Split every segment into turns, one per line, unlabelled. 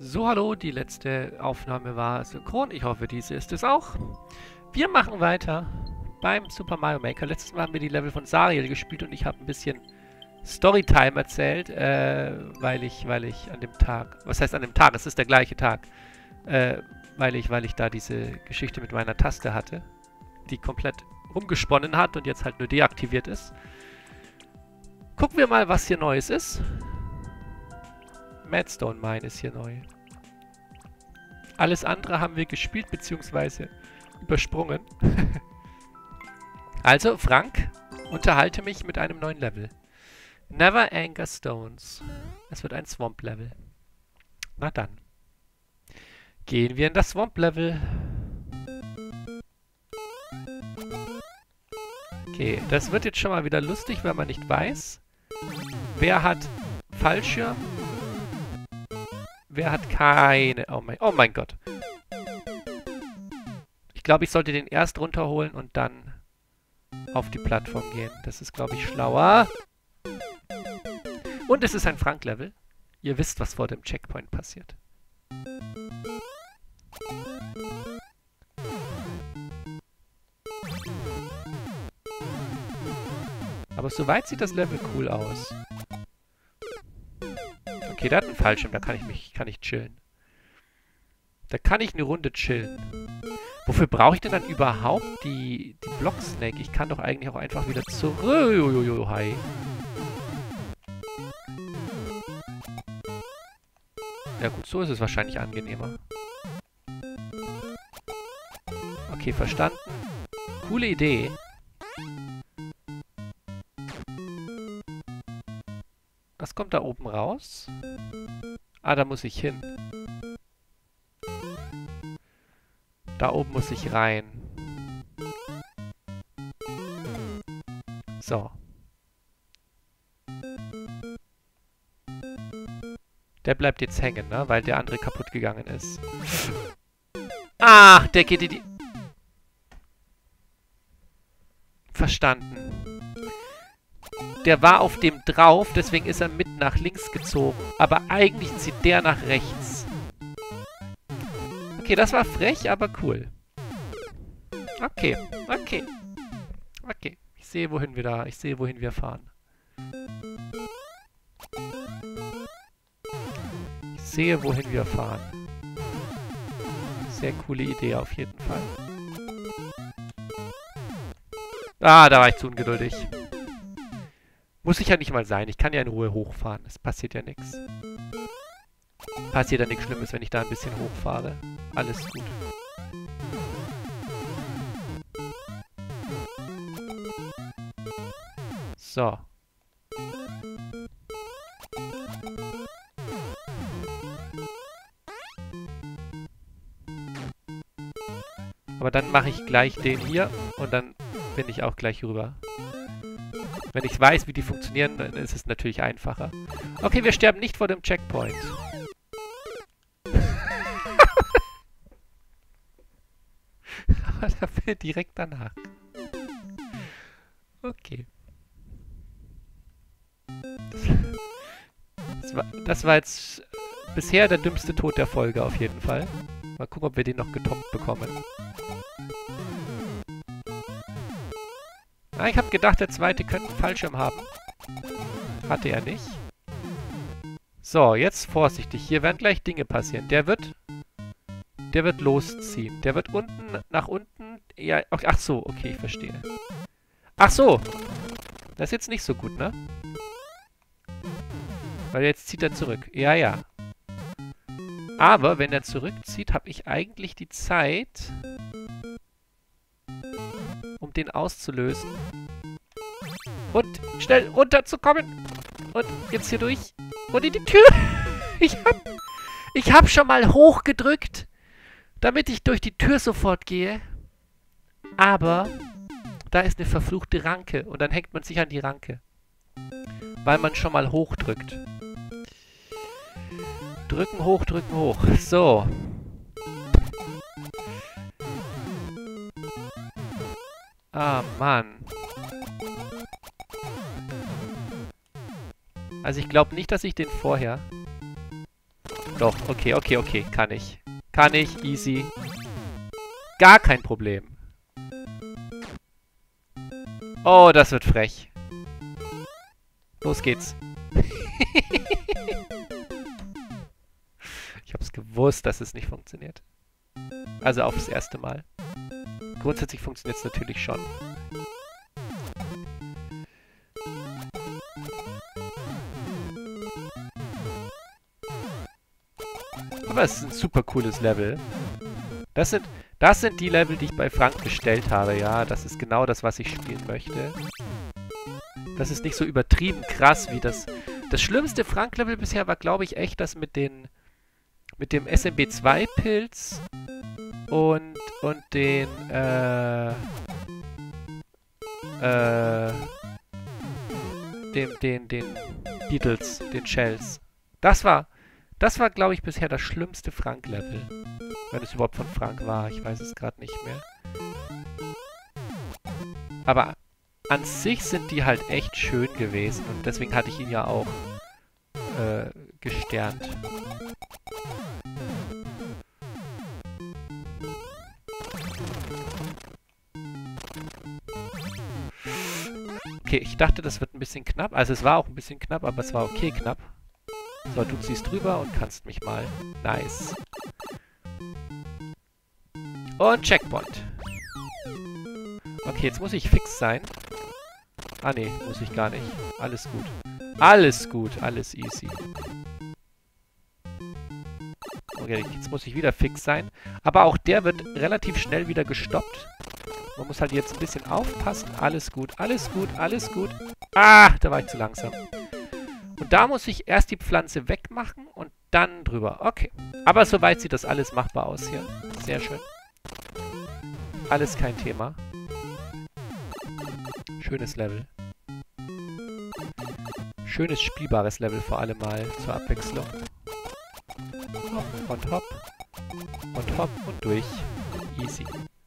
So, hallo, die letzte Aufnahme war synchron. Ich hoffe, diese ist es auch. Wir machen weiter beim Super Mario Maker. Letztes Mal haben wir die Level von Sariel gespielt und ich habe ein bisschen Storytime erzählt, weil ich an dem Tag, was heißt an dem Tag, es ist der gleiche Tag, weil ich da diese Geschichte mit meiner Taste hatte, die komplett rumgesponnen hat und jetzt halt nur deaktiviert ist. Gucken wir mal, was hier Neues ist. Madstone Mine ist hier neu. Alles andere haben wir gespielt bzw. übersprungen. Also, Frank, unterhalte mich mit einem neuen Level. Never Anger Stones. Es wird ein Swamp-Level. Na dann. Gehen wir in das Swamp-Level. Okay, das wird jetzt schon mal wieder lustig, wenn man nicht weiß, wer hat Fallschirm. Wer hat keine... Oh mein Gott. Ich glaube, ich sollte den erst runterholen und dann auf die Plattform gehen. Das ist, glaube ich, schlauer. Und es ist ein Frank-Level. Ihr wisst, was vor dem Checkpoint passiert. Aber soweit sieht das Level cool aus. Okay, da hat einen Fallschirm, da kann ich chillen. Da kann ich eine Runde chillen. Wofür brauche ich denn dann überhaupt die Block Snake? Ich kann doch eigentlich auch einfach wieder zurück. Hi. Ja gut, so ist es wahrscheinlich angenehmer. Okay, verstanden. Coole Idee. Was kommt da oben raus? Ah, da muss ich hin. Da oben muss ich rein. So. Der bleibt jetzt hängen, ne? Weil der andere kaputt gegangen ist. Ach, der geht in die... Verstanden. Der war auf dem drauf, deswegen ist er mit nach links gezogen. Aber eigentlich zieht der nach rechts. Okay, das war frech, aber cool. Okay. Ich sehe, wohin wir fahren. Sehr coole Idee auf jeden Fall. Ah, da war ich zu ungeduldig. Muss ich ja nicht mal sein. Ich kann ja in Ruhe hochfahren. Es passiert ja nichts. Passiert ja nichts Schlimmes, wenn ich da ein bisschen hochfahre. Alles gut. So. Aber dann mache ich gleich den hier und dann bin ich auch gleich rüber. Wenn ich weiß, wie die funktionieren, dann ist es natürlich einfacher. Okay, wir sterben nicht vor dem Checkpoint. Aber dafür direkt danach. Okay. Das war jetzt bisher der dümmste Tod der Folge auf jeden Fall. Mal gucken, ob wir den noch getoppt bekommen. Ah, ich habe gedacht, der zweite könnte einen Fallschirm haben. Hatte er nicht. So, jetzt vorsichtig. Hier werden gleich Dinge passieren. Der wird losziehen. Der wird nach unten... Ja, ach so, okay, ich verstehe. Ach so. Das ist jetzt nicht so gut, ne? Weil jetzt zieht er zurück. Ja. Aber wenn er zurückzieht, habe ich eigentlich die Zeit, um den auszulösen. Und schnell runterzukommen. Und jetzt hier durch. Und in die Tür. Ich hab schon mal hochgedrückt, damit ich durch die Tür sofort gehe. Aber da ist eine verfluchte Ranke. Und dann hängt man sich an die Ranke. Weil man schon mal hochdrückt. Drücken hoch. So. Ah, Mann. Also ich glaube nicht, dass ich den vorher Doch, okay, okay, okay. Kann ich. Kann ich, easy. Gar kein Problem. Oh, das wird frech. Los geht's. Ich hab's gewusst, dass es nicht funktioniert. Also aufs erste Mal. Grundsätzlich funktioniert es natürlich schon. Aber es ist ein super cooles Level. Das sind die Level, die ich bei Frank bestellt habe, ja. Das ist genau das, was ich spielen möchte. Das ist nicht so übertrieben krass wie das... Das schlimmste Frank-Level bisher war, glaube ich, echt das mit dem SMB2-Pilz und den, den Beatles, den Shells. Das war, glaube ich, bisher das schlimmste Frank-Level. Wenn es überhaupt von Frank war, ich weiß es gerade nicht mehr. Aber an sich sind die halt echt schön gewesen und deswegen hatte ich ihn ja auch gesternt. Okay, ich dachte, das wird ein bisschen knapp. Also es war auch ein bisschen knapp, aber es war okay knapp. So, du ziehst drüber und kannst mich mal. Nice. Und Checkpoint. Okay, jetzt muss ich fix sein. Ah, nee, muss ich gar nicht. Alles gut. Alles gut, alles easy. Okay, jetzt muss ich wieder fix sein. Aber auch der wird relativ schnell wieder gestoppt. Man muss halt jetzt ein bisschen aufpassen. Alles gut, alles gut, alles gut. Ah, da war ich zu langsam. Und da muss ich erst die Pflanze wegmachen und dann drüber. Okay. Aber soweit sieht das alles machbar aus hier. Sehr schön. Alles kein Thema. Schönes Level. Schönes, spielbares Level vor allem mal zur Abwechslung. Hopp und hopp. Und hopp und durch. Easy.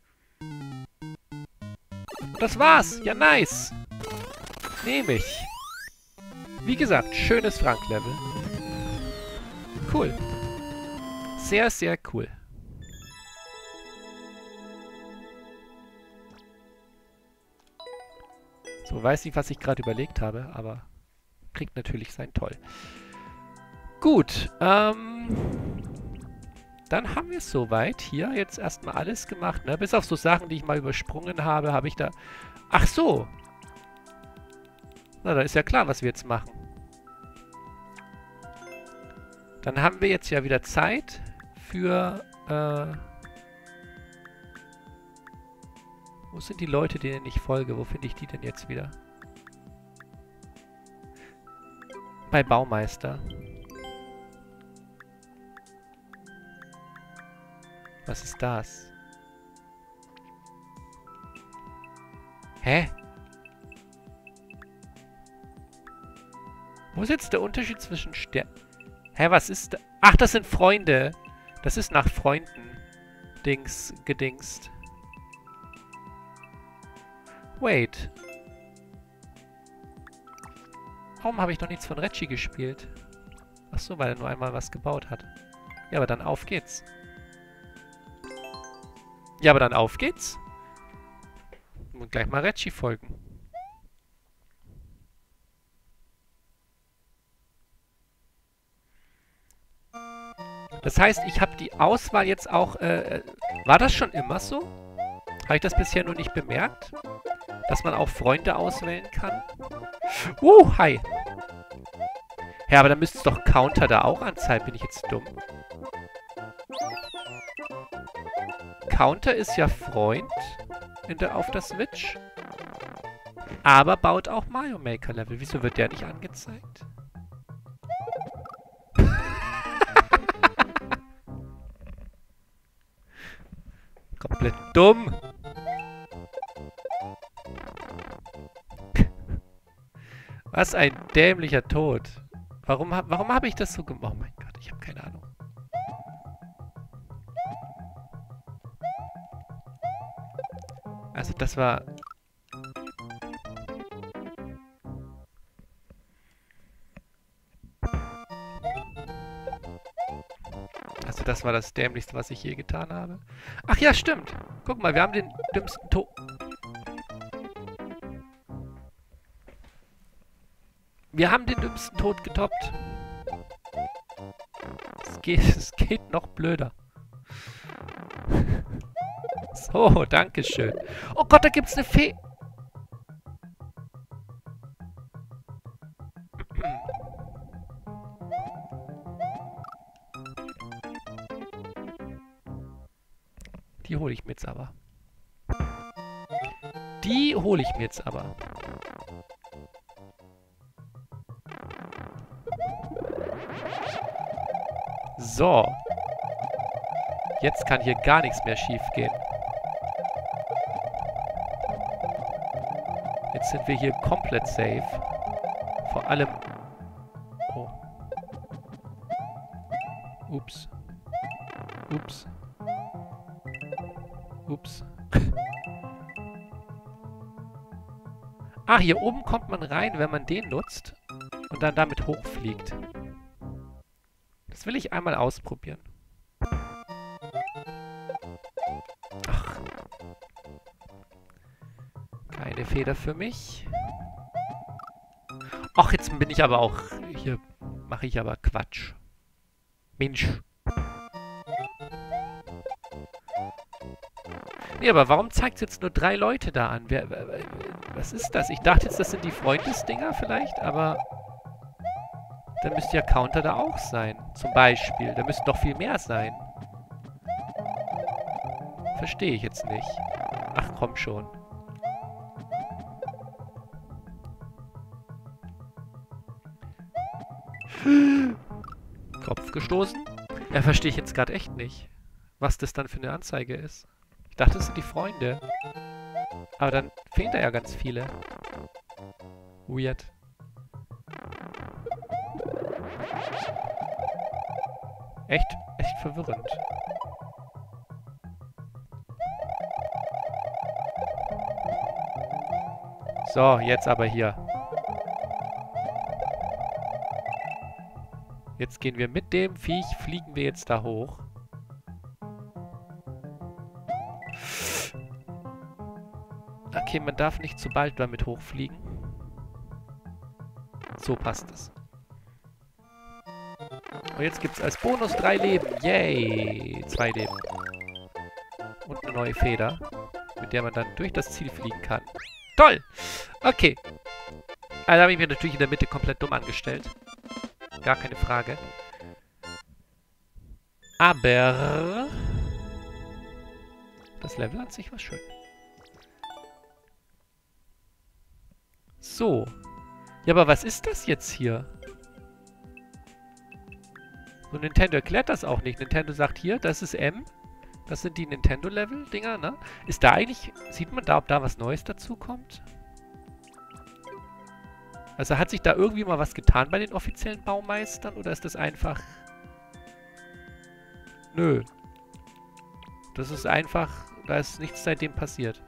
Und das war's. Ja, nice. Nehme ich. Wie gesagt, schönes Frank-Level. Cool. Sehr, sehr cool. So, weiß nicht, was ich gerade überlegt habe, aber kriegt natürlich sein Toll. Gut, dann haben wir es soweit. Hier jetzt erstmal alles gemacht, ne? Bis auf so Sachen, die ich mal übersprungen habe, habe ich da... Ach so! Na, da ist ja klar, was wir jetzt machen. Dann haben wir jetzt ja wieder Zeit für, wo sind die Leute, denen ich folge? Wo finde ich die denn jetzt wieder? Bei Baumeister. Was ist das? Hä? Wo ist jetzt der Unterschied zwischen Hä, was ist da? Ach, das sind Freunde. Das ist nach Freunden gedingst. Wait. Warum habe ich noch nichts von Reggie gespielt? Ach so, weil er nur einmal was gebaut hat. Ja, aber dann auf geht's. Ja, aber dann auf geht's. Und gleich mal Reggie folgen. Das heißt, ich habe die Auswahl jetzt auch... war das schon immer so? Habe ich das bisher nur nicht bemerkt? Dass man auch Freunde auswählen kann? Hi! Ja, aber dann müsste es doch Counter da auch anzeigen. Bin ich jetzt dumm? Counter ist ja Freund auf der Switch. Aber baut auch Mario Maker Level. Wieso wird der nicht angezeigt? Komplett dumm. Was ein dämlicher Tod. Warum habe ich das so gemacht? Oh mein Gott, ich habe keine Ahnung. Also das war... das war das Dämlichste, was ich je getan habe. Ach ja, stimmt. Guck mal, wir haben den dümmsten Tod... Wir haben den dümmsten Tod getoppt. Es geht noch blöder. So, danke schön. Oh Gott, da gibt's eine Fee. Die hole ich mir jetzt aber. Die hole ich mir jetzt aber. So. Jetzt kann hier gar nichts mehr schief gehen. Jetzt sind wir hier komplett safe. Vor allem... Oh. Ups. Ups. Ups. Ah, hier oben kommt man rein, wenn man den nutzt und dann damit hochfliegt. Das will ich einmal ausprobieren. Ach. Keine Feder für mich. Ach, jetzt bin ich aber auch... Hier mache ich aber Quatsch. Mensch. Nee, aber warum zeigt es jetzt nur 3 Leute da an? Was ist das? Ich dachte jetzt, das sind die Freundesdinger vielleicht, aber... Dann müsste ja Counter da auch sein. Zum Beispiel. Da müssten doch viel mehr sein. Verstehe ich jetzt nicht. Ach, komm schon. Kopf gestoßen? Ja, verstehe ich jetzt gerade echt nicht. Was das dann für eine Anzeige ist. Ich dachte, das sind die Freunde. Aber dann fehlen da ja ganz viele. Weird. Echt verwirrend. So, jetzt aber hier. Jetzt gehen wir mit dem Viech, fliegen wir jetzt da hoch. Okay, man darf nicht zu bald damit hochfliegen. So passt es. Und jetzt gibt es als Bonus 3 Leben. Yay! 2 Leben. Und eine neue Feder, mit der man dann durch das Ziel fliegen kann. Toll! Okay. Also habe ich mir natürlich in der Mitte komplett dumm angestellt. Gar keine Frage. Aber... das Level an sich war schön. So. Ja, aber was ist das jetzt hier? So, Nintendo erklärt das auch nicht. Nintendo sagt hier, das ist M. Das sind die Nintendo-Level-Dinger, ne? Ist da eigentlich... Sieht man da, ob da was Neues dazu kommt? Also hat sich da irgendwie mal was getan bei den offiziellen Baumeistern? Oder ist das einfach... Nö. Das ist einfach... Da ist nichts seitdem passiert.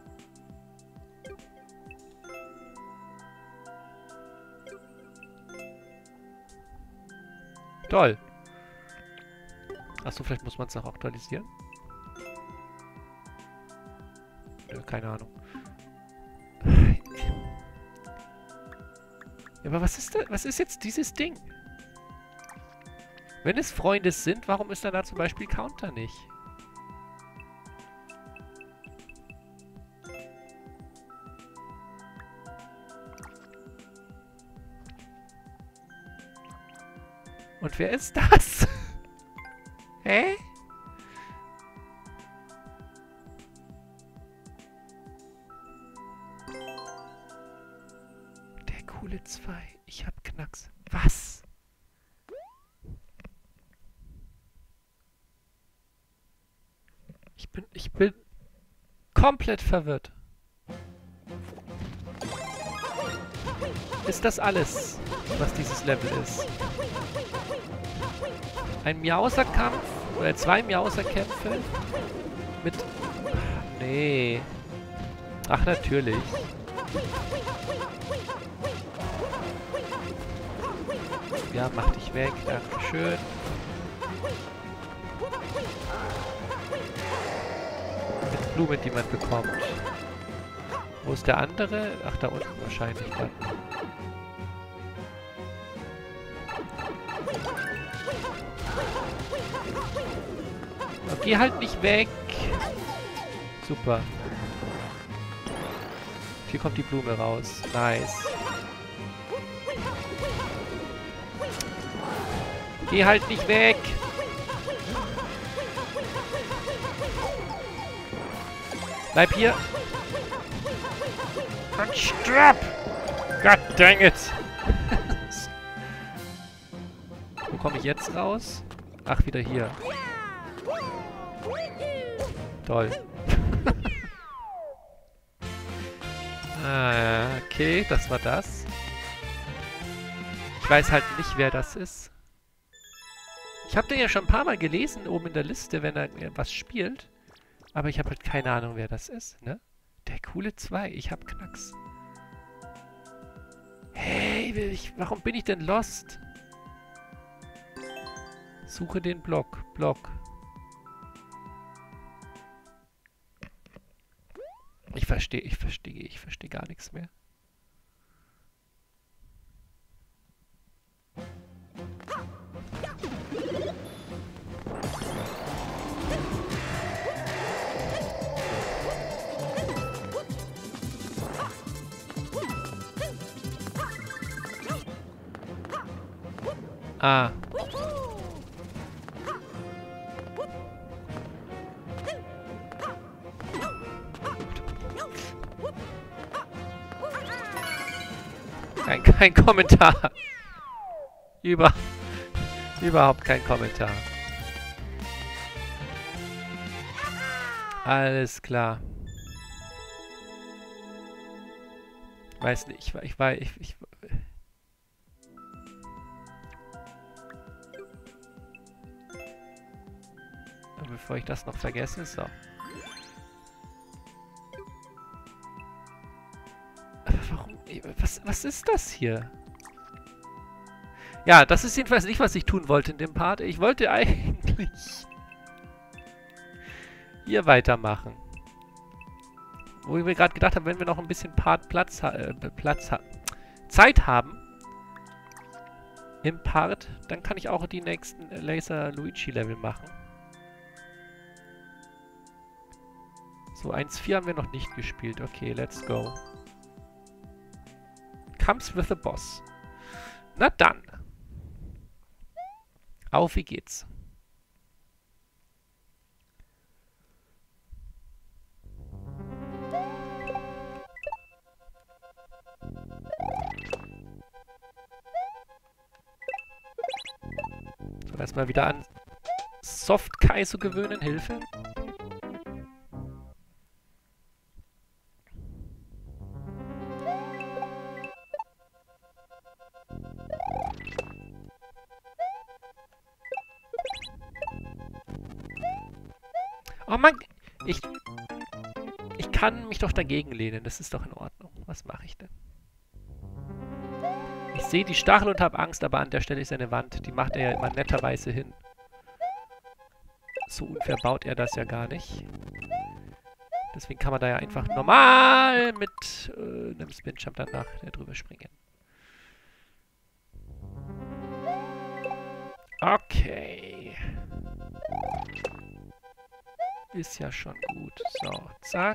Toll. Achso, vielleicht muss man es noch aktualisieren. Ja, keine Ahnung. Ja, aber was ist jetzt dieses Ding? Wenn es Freunde sind, warum ist dann da zum Beispiel Counter nicht? Und wer ist das? Hä? Der coole 2. Ich hab Knacks. Was? Ich bin komplett verwirrt. Ist das alles, was dieses Level ist? Ein Miauser-Kampf oder 2 Miauser-Kämpfe mit... Nee. Ach, natürlich. Ja, mach dich weg. Dankeschön. Mit Blumen, die man bekommt. Wo ist der andere? Ach, da unten wahrscheinlich dann. Oh, geh halt nicht weg. Super. Hier kommt die Blume raus. Nice. Geh halt nicht weg. Bleib hier. Und stirb! God dang it! Wo komme ich jetzt raus? Ach, wieder hier. Toll. Okay, das war das. Ich weiß halt nicht, wer das ist. Ich habe den ja schon ein paar Mal gelesen, oben in der Liste, wenn er was spielt. Aber ich habe halt keine Ahnung, wer das ist, ne? Der coole 2, ich hab Knacks. Hey, warum bin ich denn lost? Suche den Block. Ich verstehe gar nichts mehr. Ah. Kein Kommentar. Überhaupt kein Kommentar. Alles klar. Weiß nicht, bevor ich das noch vergesse, so. Aber warum? Was ist das hier? Ja, das ist jedenfalls nicht, was ich tun wollte in dem Part. Ich wollte eigentlich hier weitermachen. Wo ich mir gerade gedacht habe, wenn wir noch ein bisschen Zeit haben im Part, dann kann ich auch die nächsten Laser Luigi Level machen. So, 1.4 haben wir noch nicht gespielt. Okay, let's go. Comes with the boss. Na dann. Auf, wie geht's? So, erstmal wieder an Soft Kaizo gewöhnen. Hilfe. Oh Mann, ich kann mich doch dagegen lehnen. Das ist doch in Ordnung. Was mache ich denn? Ich sehe die Stachel und habe Angst, aber an der Stelle ist eine Wand. Die macht er ja immer netterweise hin. So unfair baut er das ja gar nicht. Deswegen kann man da ja einfach normal mit einem Spin-Jump danach drüber springen. Okay. Ist ja schon gut. So, zack.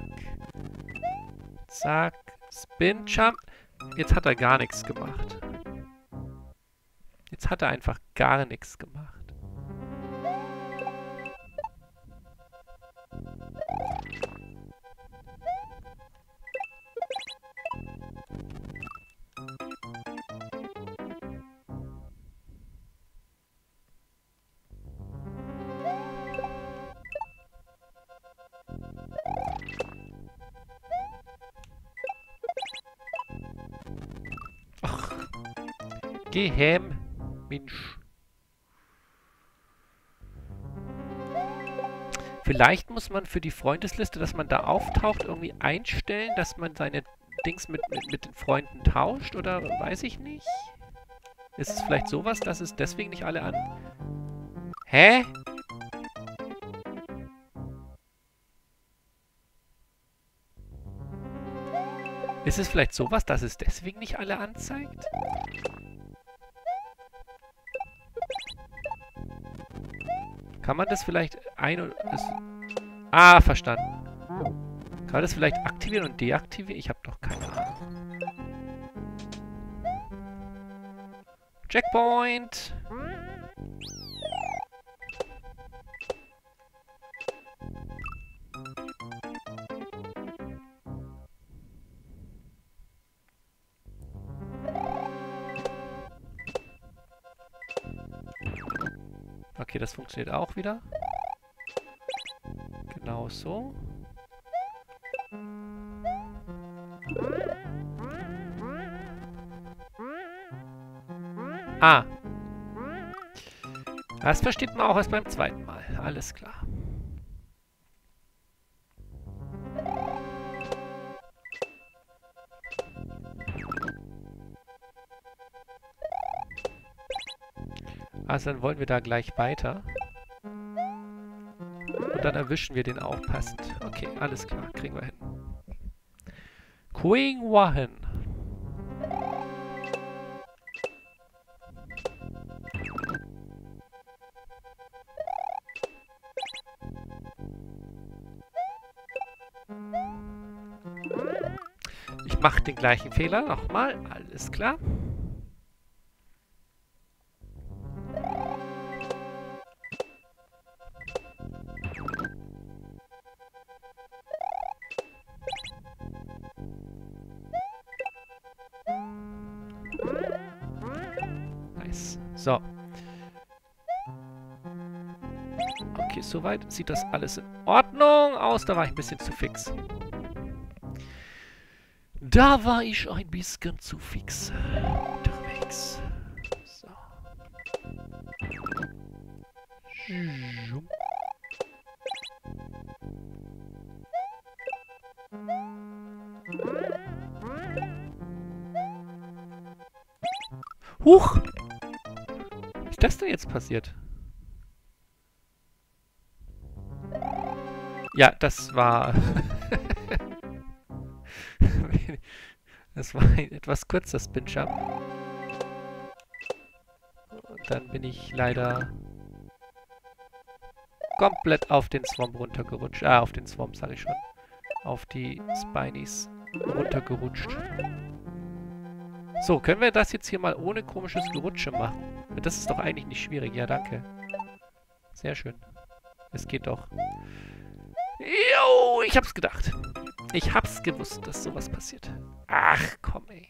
Zack. Spin-Jump. Jetzt hat er gar nichts gemacht. Jetzt hat er einfach gar nichts gemacht. Geh hem, Mensch. Vielleicht muss man für die Freundesliste, dass man da auftaucht, irgendwie einstellen, dass man seine Dings mit den Freunden tauscht, oder weiß ich nicht. Ist es vielleicht sowas, dass es deswegen nicht alle an... Hä? Ist es vielleicht sowas, dass es deswegen nicht alle anzeigt? Kann man das vielleicht Ah, verstanden. Kann man das vielleicht aktivieren und deaktivieren? Ich habe doch keine Ahnung. Checkpoint! Okay, das funktioniert auch wieder. Genau so. Ah. Das versteht man auch erst beim zweiten Mal. Alles klar. Also dann wollen wir da gleich weiter. Und dann erwischen wir den auch passend. Okay, alles klar. Kriegen wir hin. Kriegen wir hin. Ich mache den gleichen Fehler nochmal. Alles klar. Nice. So. Okay, soweit sieht das alles in Ordnung aus. Da war ich ein bisschen zu fix. Da war ich ein bisschen zu fix unterwegs. So. Huch! Was ist das denn jetzt passiert? Ja, das war... Das war ein etwas kurzer Spin-Jump. Und dann bin ich leider komplett auf den Swamp runtergerutscht. Ah, auf den Swamp, sag ich schon. Auf die Spinies runtergerutscht. So, können wir das jetzt hier mal ohne komisches Gerutsche machen? Das ist doch eigentlich nicht schwierig. Ja, danke. Sehr schön. Es geht doch. Jo, ich hab's gedacht. Ich hab's gewusst, dass sowas passiert. Ach, komm, ey.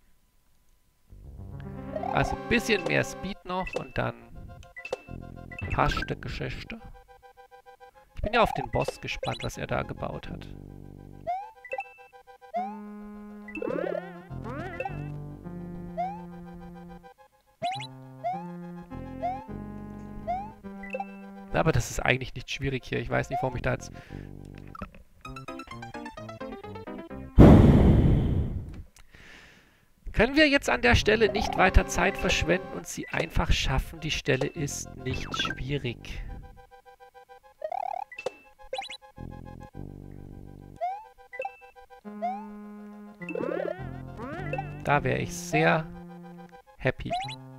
Also ein bisschen mehr Speed noch und dann passt die Geschichte. Ich bin ja auf den Boss gespannt, was er da gebaut hat. Aber das ist eigentlich nicht schwierig hier. Ich weiß nicht, warum ich da jetzt... Können wir jetzt an der Stelle nicht weiter Zeit verschwenden und sie einfach schaffen? Die Stelle ist nicht schwierig. Da wäre ich sehr happy.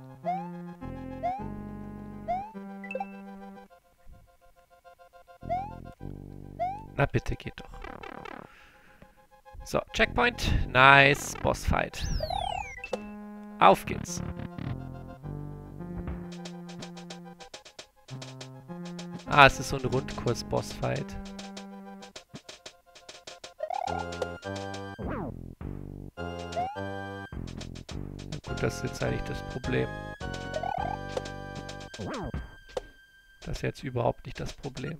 Na bitte, geht doch. So, Checkpoint. Nice. Bossfight. Auf geht's. Ah, es ist so ein Rundkurs-Bossfight. Gut, das ist jetzt eigentlich das Problem. Das ist jetzt überhaupt nicht das Problem.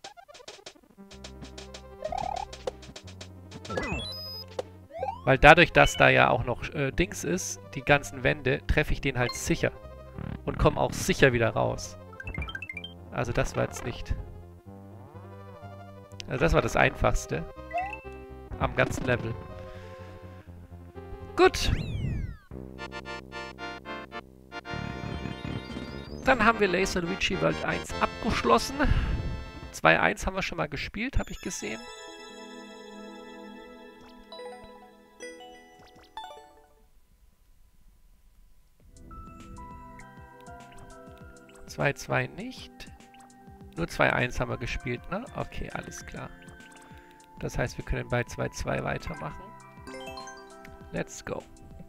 Weil dadurch, dass da ja auch noch Dings ist, die ganzen Wände, treffe ich den halt sicher. Und komme auch sicher wieder raus. Also das war jetzt nicht... Also das war das Einfachste. Am ganzen Level. Gut. Dann haben wir Laser Luigi World 1 abgeschlossen. 2.1 haben wir schon mal gespielt, habe ich gesehen. 2-2 nicht. Nur 2-1 haben wir gespielt, ne? Okay, alles klar. Das heißt, wir können bei 2-2 weitermachen. Let's go.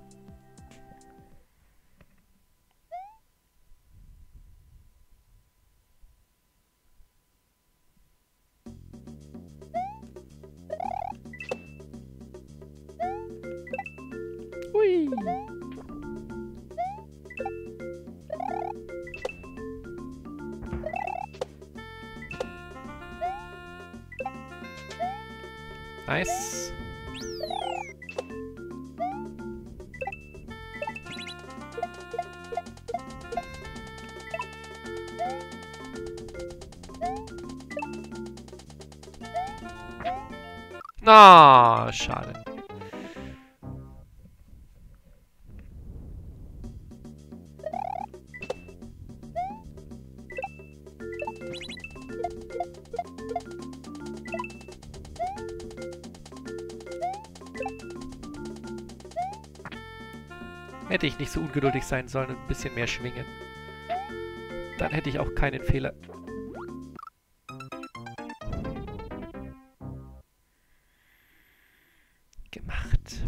Hui. Nice. Na, schade. Hätte ich nicht so ungeduldig sein sollen und ein bisschen mehr schwingen. Dann hätte ich auch keinen Fehler gemacht.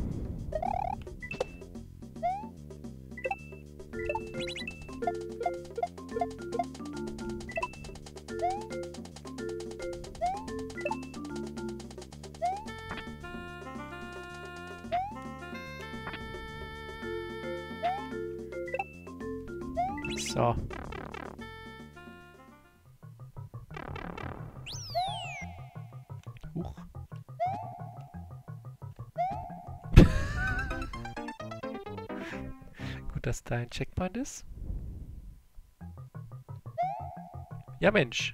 So. Huch. Gut, dass da ein Checkpoint ist. Ja, Mensch.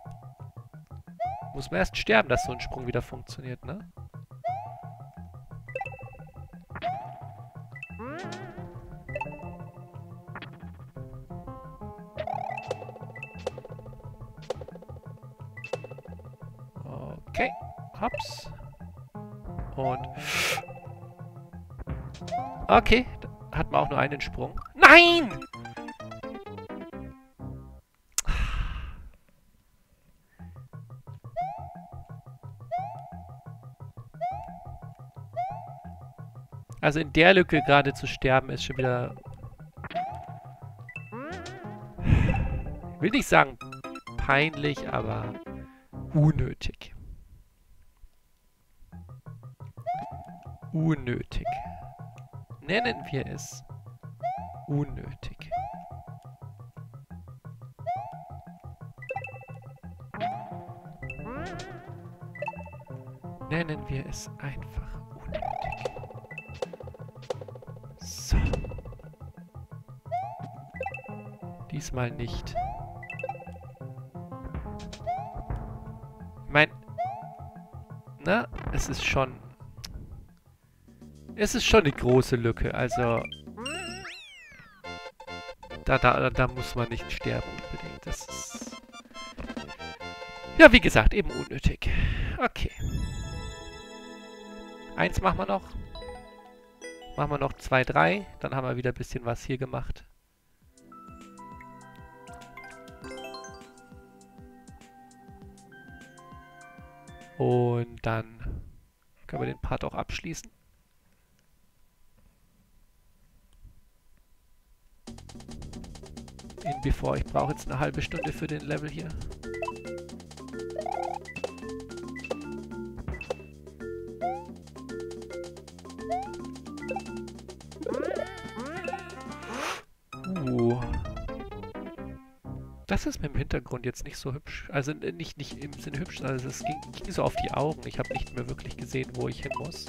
Muss man erst sterben, dass so ein Sprung wieder funktioniert, ne? Okay. Hops. Und... Okay. Da hat man auch nur einen Sprung. Nein! Also in der Lücke gerade zu sterben ist schon wieder... Ich will nicht sagen peinlich, aber unnötig. Unnötig. Nennen wir es unnötig. Nennen wir es einfach unnötig. So. Diesmal nicht. Ich meine, na, es ist schon eine große Lücke, also da muss man nicht sterben unbedingt. Das ist, ja, wie gesagt, eben unnötig. Okay. Eins machen wir noch. Machen wir noch 2, 3. Dann haben wir wieder ein bisschen was hier gemacht. Und dann können wir den Part auch abschließen. Bevor ich brauche jetzt eine halbe Stunde für den Level hier. Das ist mit dem Hintergrund jetzt nicht so hübsch. Also nicht im Sinne hübsch, also es ging so auf die Augen. Ich habe nicht mehr wirklich gesehen, wo ich hin muss.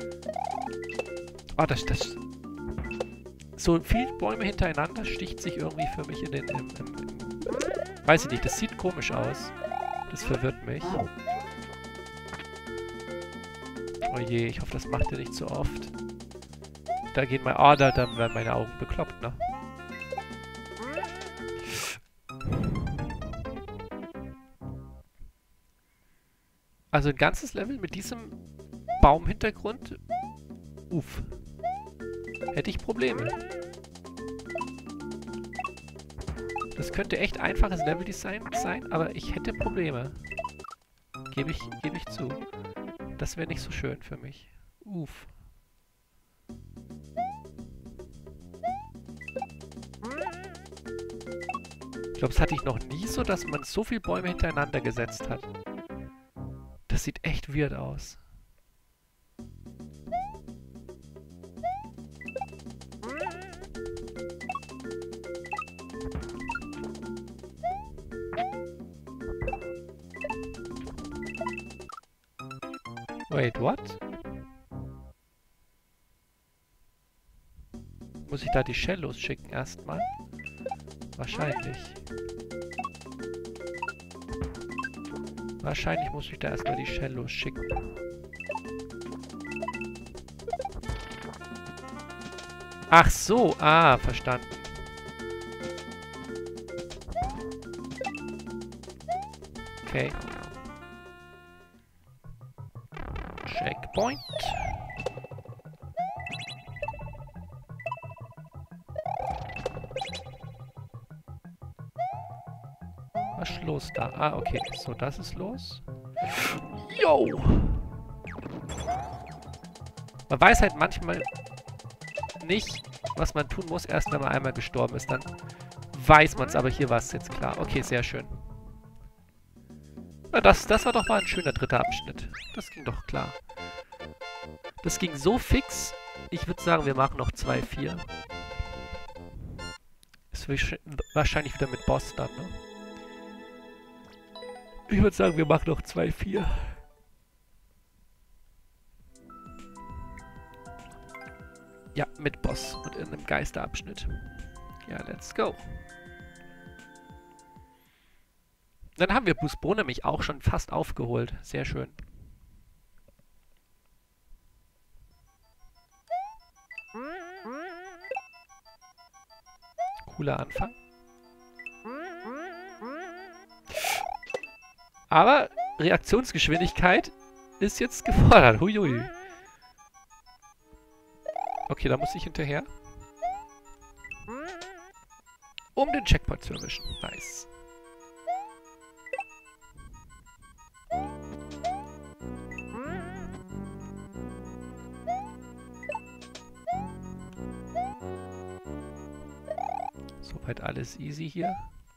Oh, das... So viele Bäume hintereinander sticht sich irgendwie für mich in den... weiß ich nicht, das sieht komisch aus. Das verwirrt mich. Oh je, ich hoffe, das macht er nicht so oft. Da gehen meine... Oh, da werden meine Augen bekloppt, ne? Also ein ganzes Level mit diesem Baumhintergrund? Uff. Hätte ich Probleme. Das könnte echt einfaches Leveldesign sein, aber ich hätte Probleme. Gebe ich zu. Das wäre nicht so schön für mich. Uff. Ich glaube, das hatte ich noch nie so, dass man so viele Bäume hintereinander gesetzt hat. Das sieht echt weird aus. Wait, what? Muss ich da die Shellos schicken erstmal? Wahrscheinlich. Wahrscheinlich muss ich da erstmal die Shellos schicken. Ach so, verstanden. Okay. Checkpoint. Was ist los da? Okay. So, das ist los. Yo! Man weiß halt manchmal nicht, was man tun muss, erst wenn man einmal gestorben ist. Dann weiß man es, aber hier war es jetzt klar. Okay, sehr schön. Na, das war doch mal ein schöner dritter Abschnitt. Das ging doch klar. Das ging so fix. Ich würde sagen, wir machen noch 2-4. Ist wahrscheinlich wieder mit Boss dann, ne? Ich würde sagen, wir machen noch 2-4. Ja, mit Boss und in einem Geisterabschnitt. Ja, let's go. Dann haben wir Busbo nämlich auch schon fast aufgeholt. Sehr schön. Cooler Anfang. Aber Reaktionsgeschwindigkeit ist jetzt gefordert. Huiui. Okay, da muss ich hinterher. Um den Checkpoint zu erwischen. Nice. Soweit alles easy hier.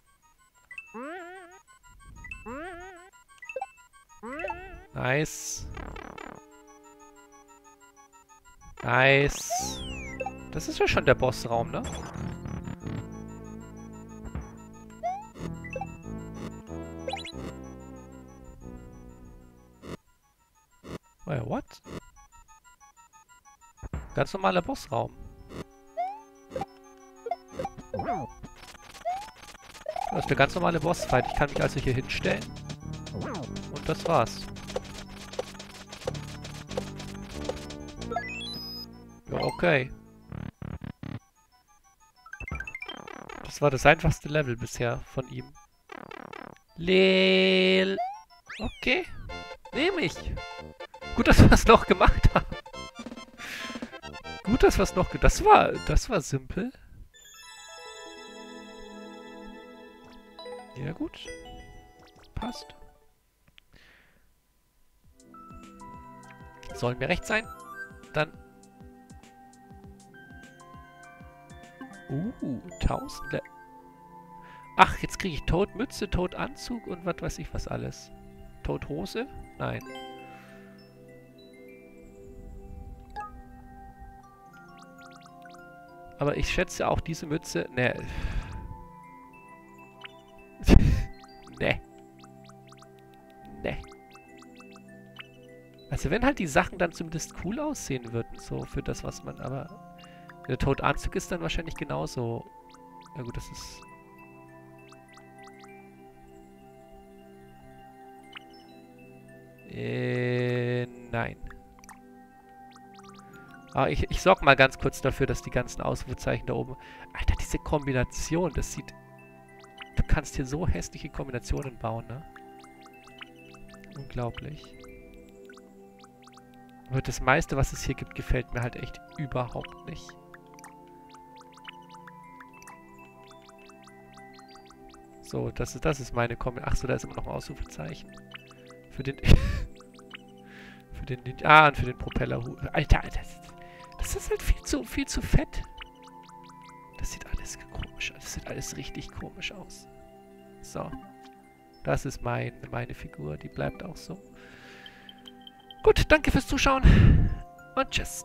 Nice. Nice. Das ist ja schon der Bossraum, ne? Wait, what? Ganz normaler Bossraum. Das ist der ganz normale Bossfight. Ich kann mich also hier hinstellen. Und das war's. Ja, okay. Das war das einfachste Level bisher von ihm. Leel. Okay. Nehme ich. Gut, dass wir es noch gemacht haben. Gut, dass wir es noch... Das war simpel. Ja, gut. Passt. Sollen wir recht sein? Dann... 1000... Ach, jetzt kriege ich Todmütze, Todanzug und was weiß ich was alles. Todhose? Nein. Aber ich schätze auch diese Mütze... Ne. Ne. Ne. Also wenn halt die Sachen dann zumindest cool aussehen würden, so für das, was man... Aber der Todanzug ist dann wahrscheinlich genauso... Ja gut, das ist... Nein. Aber ich sorge mal ganz kurz dafür, dass die ganzen Ausrufezeichen da oben... Alter, diese Kombination, das sieht... Du kannst hier so hässliche Kombinationen bauen, ne? Unglaublich. Aber das meiste, was es hier gibt, gefällt mir halt echt überhaupt nicht. So, das ist meine Kombi. Ach so, da ist immer noch ein Ausrufezeichen. Für den... für den Ninja... und für den Propellerhut. Alter, das ist halt viel zu fett. Das sieht alles komisch aus. Das sieht alles richtig komisch aus. So. Das ist meine Figur. Die bleibt auch so. Gut, danke fürs Zuschauen. Und tschüss.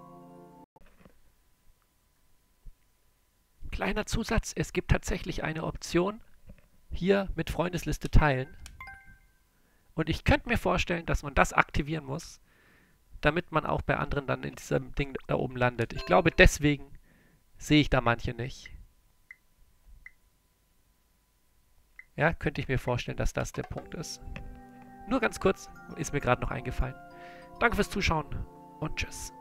Kleiner Zusatz. Es gibt tatsächlich eine Option. Hier mit Freundesliste teilen. Und ich könnte mir vorstellen, dass man das aktivieren muss, damit man auch bei anderen dann in diesem Ding da oben landet. Ich glaube, deswegen sehe ich da manche nicht. Ja, könnte ich mir vorstellen, dass das der Punkt ist. Nur ganz kurz, ist mir gerade noch eingefallen. Danke fürs Zuschauen und tschüss.